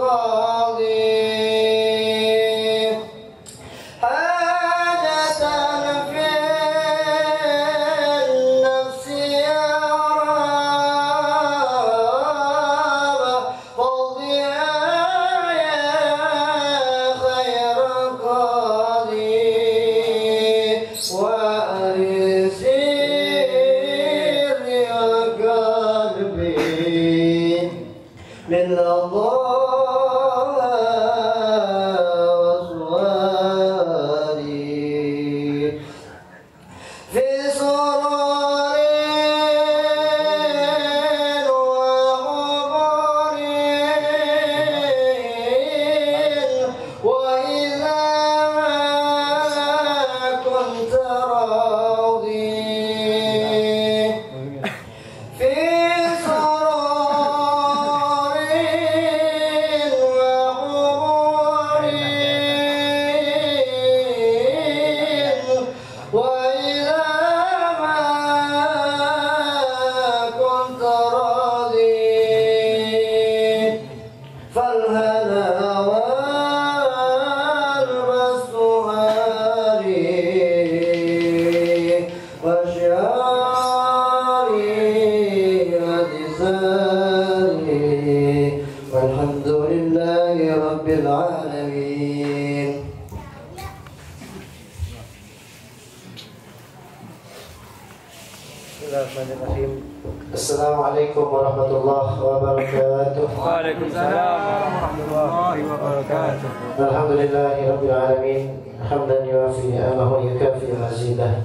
Assalamualaikum warahmatullahi wabarakatuh. Waalaikumsalam warahmatullahi wabarakatuh. Alhamdulillahirabbil alamin, hamdan yuwafi ni'amahu wa yukafi mazidah.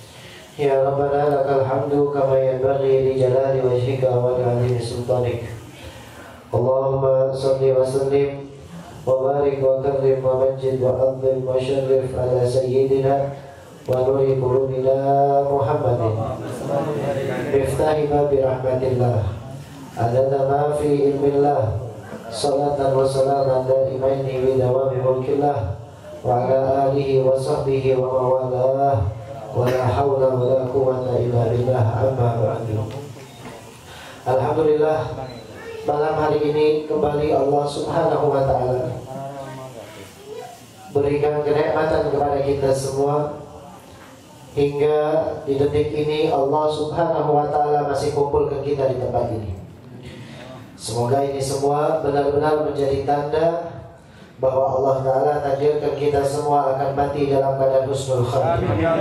Ya Rabbana lakal hamdu kama yanbaghi li jalali wajhika wa li 'azimi sultanik. Allahumma shalli wa sallim wa barik wa karrim wa majjid wa 'azzim wa syarrif ala sayyidina wa nuri qulubina Muhammadin Iftahi babi rahmatillah adada ma fi ilmillah salatan wa salaman daimaini wa dawami mulkillah wa ala alihi wa sahbihi wa mawalah wa la hawla wa la quwwata illa billah amma ba'du. Alhamdulillah, malam hari ini kembali Allah subhanahu wa ta'ala berikan kenikmatan kepada kita semua. Hingga di detik ini Allah subhanahu wa ta'ala masih kumpulkan kita di tempat ini. Semoga ini semua benar-benar menjadi tanda bahwa Allah ta'ala takdirkan kita semua akan mati dalam keadaan husnul khatimah.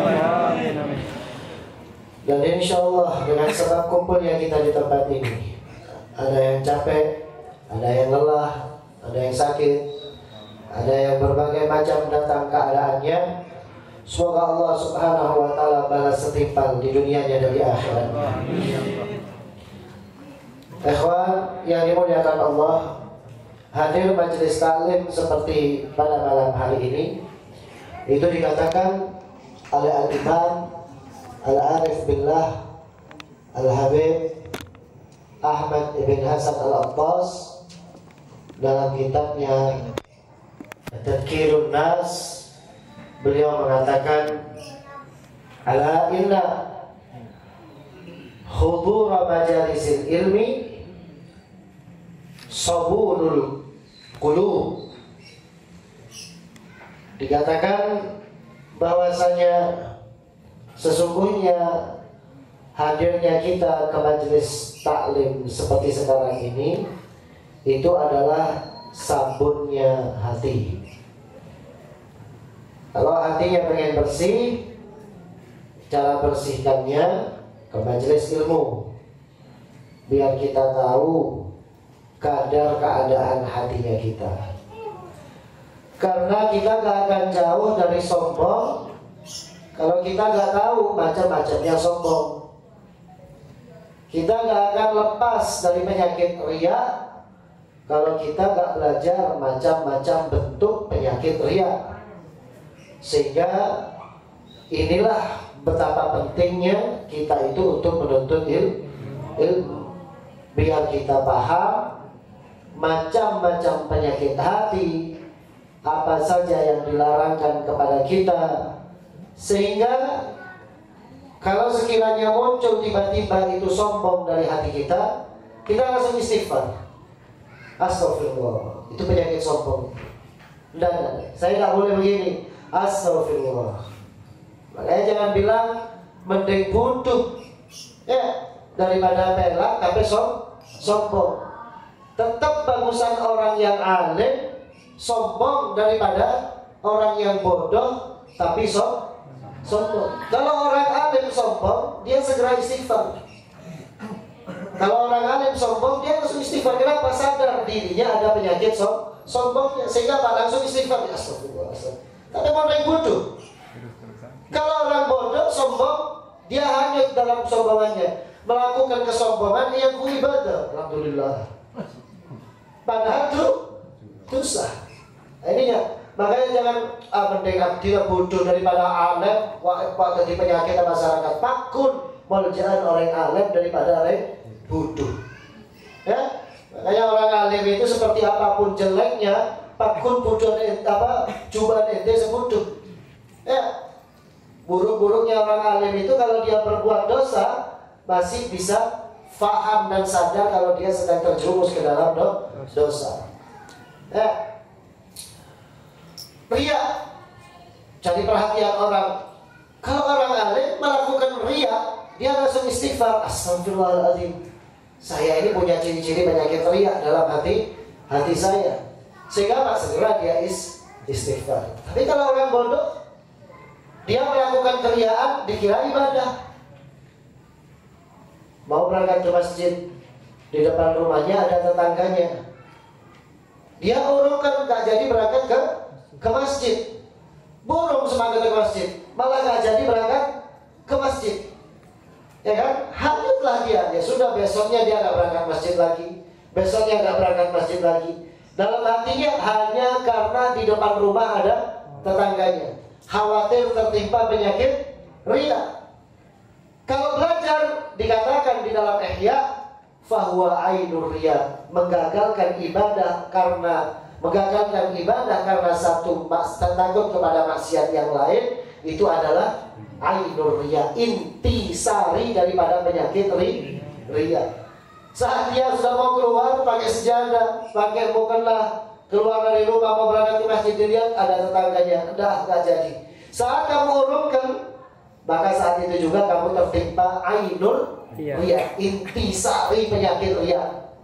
Dan insya Allah dengan sebab kumpulnya kita di tempat ini, ada yang capek, ada yang lelah, ada yang sakit, ada yang berbagai macam datang keadaannya. Semoga Allah subhanahu wa ta'ala balas setimpal di dunianya dan di akhirat. Ikhwan yang dimuliakan Allah, hadir majelis taklim seperti pada malam hari ini itu dikatakan oleh Al-Imam Al-Arif Billah Al-Habib Ahmad Ibn Hasan Al-Attas dalam kitabnya Tadhkirun Nas. Beliau mengatakan, ala inna hudura majalisil ilmi sabunul qulub. Dikatakan bahwasanya sesungguhnya hadirnya kita ke majelis taklim seperti sekarang ini itu adalah sabunnya hati. Kalau hatinya pengen bersih, cara bersihkannya ke majelis ilmu, biar kita tahu kadar keadaan hatinya kita. Karena kita gak akan jauh dari sombong kalau kita gak tahu macam-macamnya sombong. Kita gak akan lepas dari penyakit riya kalau kita gak belajar macam-macam bentuk penyakit riya. Sehingga inilah betapa pentingnya kita itu untuk menuntut ilmu, biar kita paham macam-macam penyakit hati, apa saja yang dilarangkan kepada kita, sehingga kalau sekiranya muncul tiba-tiba itu sombong dari hati kita, kita langsung istighfar. Astagfirullah. Itu penyakit sombong. Dan saya nggak boleh begini. Astagfirullah. Makanya jangan bilang mending butuh ya daripada pelak tapi sombong. Tetap bagusan orang yang alim sombong daripada orang yang bodoh tapi sombong. Kalau orang alim sombong, dia segera istighfar. Kalau orang alim sombong, dia langsung istighfar. Kenapa? Sadar dirinya ada penyakit sombongnya, sehingga langsung istighfar. Astagfirullah. Tapi orang yang bodoh. Kalau orang bodoh sombong, dia hanyut dalam kesombongannya, melakukan kesombongan yang ibadah. Alhamdulillah. Padahal itu dosa. Ininya. Makanya jangan mendengar dia bodoh daripada alim, jadi penyakit masyarakat. Takut meljaan orang alim daripada orang bodoh. Ya, makanya orang alim itu seperti apapun jeleknya, takut bodoh cobaan ente sebodoh. Ya, buruk-buruknya orang alim itu kalau dia berbuat dosa masih bisa faham dan sadar kalau dia sedang terjerumus ke dalam dosa. Ya. Riya, jadi perhatian orang. Kalau orang alim melakukan riya, dia langsung istighfar. Astagfirullahaladzim, saya ini punya ciri-ciri penyakit riya dalam hati saya, sehingga segera dia istighfar. Tapi kalau orang bodoh, dia melakukan keriaan dikira ibadah. Mau berangkat ke masjid, di depan rumahnya ada tetangganya, dia urungkan gak jadi berangkat ke masjid, burung semangat ke masjid, malah gak jadi berangkat ke masjid, ya kan? Hanyutlah dia. Ya sudah, besoknya dia gak berangkat masjid lagi, besoknya gak berangkat masjid lagi. Dalam hatinya hanya karena di depan rumah ada tetangganya, khawatir tertimpa penyakit riya. Kalau belajar dikatakan di dalam Ihya, fahuwa ainur riya, menggagalkan ibadah karena satu takut kepada maksiat yang lain, itu adalah ainur riya, intisari daripada penyakit riya. Saat dia sudah mau keluar pakai sejadah, pakai mukena, keluar dari rumah mau berangkat ke masjid, dilihat ada tetangganya, gak jadi. Saat kamu urungkan, maka saat itu juga kamu tertimpa ainur riya, intisari penyakit riya.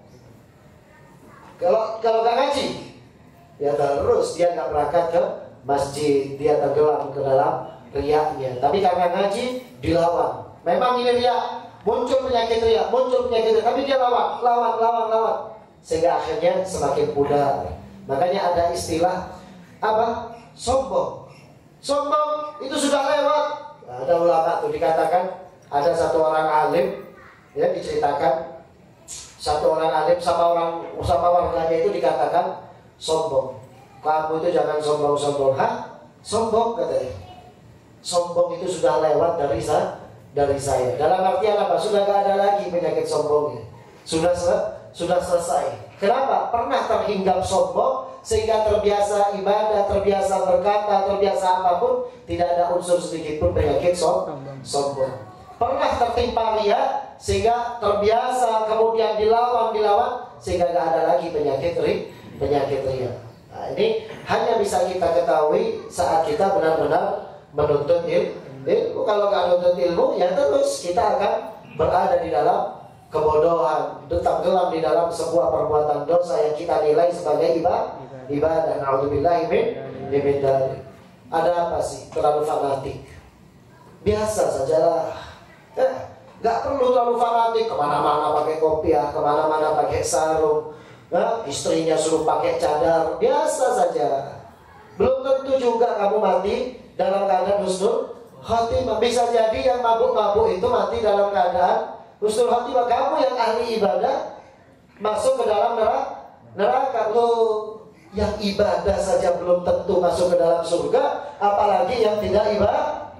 Kalau gak ngaji, ya terus dia nggak berangkat ke masjid, dia tenggelam ke dalam riyanya. Tapi karena ngaji dilawan. Memang ini riya, muncul penyakit riya, tapi dia lawan, sehingga akhirnya semakin pudar. Makanya ada istilah apa? Sombong itu sudah lewat. Nah, ada ulama tuh dikatakan ada satu orang alim, ya diceritakan satu orang alim sama warganya itu dikatakan sombong. Kamu itu jangan sombong. Sombong katanya. Sombong itu sudah lewat dari saya. Dalam artian apa? Sudah gak ada lagi penyakit sombongnya. Sudah selesai. Kenapa? Pernah terhinggap sombong sehingga terbiasa ibadah, terbiasa berkata, terbiasa apapun, tidak ada unsur sedikit pun penyakit sombong. Pernah tertimpa riya sehingga terbiasa, kemudian dilawan sehingga gak ada lagi penyakit riya. Nah, ini hanya bisa kita ketahui saat kita benar-benar menuntut ilmu. Kalau nggak menuntut ilmu, ya terus kita akan berada di dalam kebodohan, tenggelam di dalam sebuah perbuatan dosa yang kita nilai sebagai ibadah. Na'udzubillahi min dzalik. Ada apa sih? Terlalu fanatik. Biasa sajalah. Nggak perlu terlalu fanatik. Kemana-mana pakai kopiah, kemana-mana pakai sarung. Nah, istrinya suruh pakai cadar, biasa saja. Belum tentu juga kamu mati dalam keadaan husnul khotimah. Bisa jadi yang mabuk-mabuk itu mati dalam keadaan husnul khotimah. Kamu yang ahli ibadah masuk ke dalam neraka. Loh, yang ibadah saja belum tentu masuk ke dalam surga, apalagi yang tidak ibadah.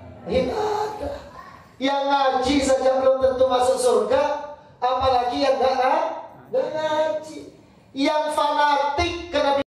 Yang ngaji saja belum tentu masuk surga, apalagi yang nggak ngaji. Yang fanatik kena